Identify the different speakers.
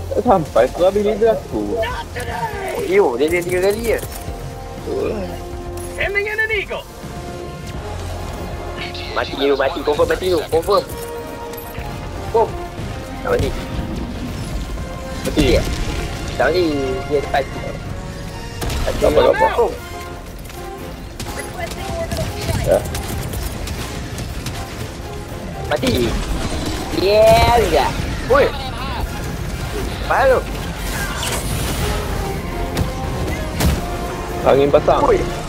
Speaker 1: Tak sampai tu habis leader aku.
Speaker 2: Yo, dia 3 kali je. Mati dulu, mati. Confirm mati dulu. Confirm. Bom. Tak mati.
Speaker 1: Mati.
Speaker 2: Tak mati. Dia depan.
Speaker 1: Apa?
Speaker 2: Bom.
Speaker 1: Ya.
Speaker 2: Mati. Yeah, juga. Oi. Baru.
Speaker 1: Angin pasang.
Speaker 2: Oi.